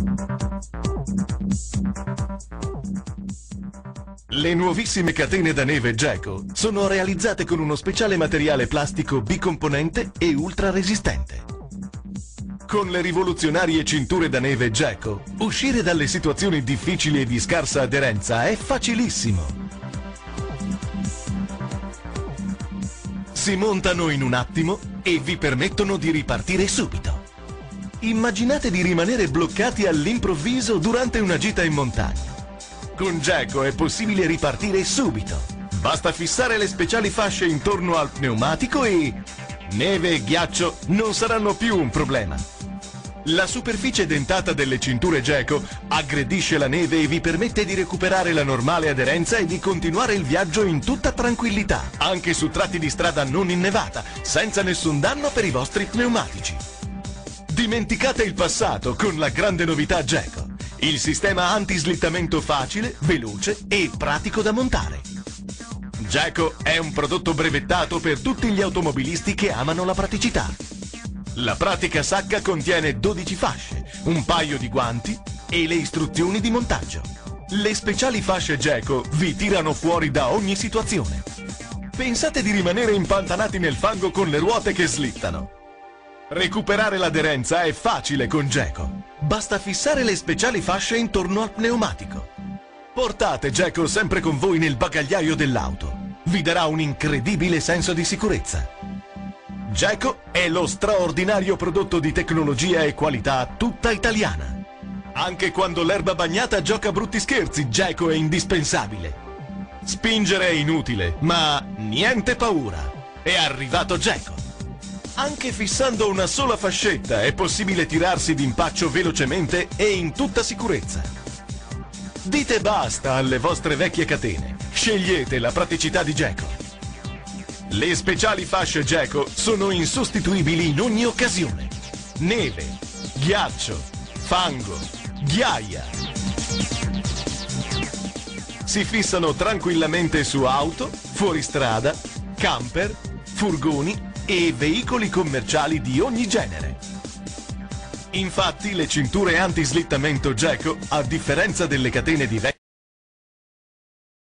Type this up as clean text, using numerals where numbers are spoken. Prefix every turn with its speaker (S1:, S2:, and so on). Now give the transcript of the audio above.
S1: Le nuovissime catene da neve Geco sono realizzate con uno speciale materiale plastico bicomponente e ultra resistente. Con le rivoluzionarie cinture da neve Geco, uscire dalle situazioni difficili e di scarsa aderenza è facilissimo. Si montano in un attimo e vi permettono di ripartire subito. Immaginate di rimanere bloccati all'improvviso durante una gita in montagna. Con Geco è possibile ripartire subito. Basta fissare le speciali fasce intorno al pneumatico e neve e ghiaccio non saranno più un problema. La superficie dentata delle cinture Geco aggredisce la neve e vi permette di recuperare la normale aderenza e di continuare il viaggio in tutta tranquillità, anche su tratti di strada non innevata, senza nessun danno per i vostri pneumatici. Dimenticate il passato con la grande novità Geco. Il sistema anti-slittamento facile, veloce e pratico da montare. Geco è un prodotto brevettato per tutti gli automobilisti che amano la praticità. La pratica sacca contiene 12 fasce, un paio di guanti e le istruzioni di montaggio. Le speciali fasce Geco vi tirano fuori da ogni situazione. Pensate di rimanere impantanati nel fango con le ruote che slittano. Recuperare l'aderenza è facile con Geco. Basta fissare le speciali fasce intorno al pneumatico. Portate Geco sempre con voi nel bagagliaio dell'auto. Vi darà un incredibile senso di sicurezza. Geco è lo straordinario prodotto di tecnologia e qualità tutta italiana. Anche quando l'erba bagnata gioca brutti scherzi, Geco è indispensabile. Spingere è inutile, ma niente paura. È arrivato Geco. Anche fissando una sola fascetta è possibile tirarsi d'impaccio velocemente e in tutta sicurezza. Dite basta alle vostre vecchie catene. Scegliete la praticità di Geco. Le speciali fasce Geco sono insostituibili in ogni occasione. Neve, ghiaccio, fango, ghiaia. Si fissano tranquillamente su auto, fuoristrada, camper, furgoni e veicoli commerciali di ogni genere. Infatti le cinture anti-slittamento Geco, a differenza delle catene di vecchio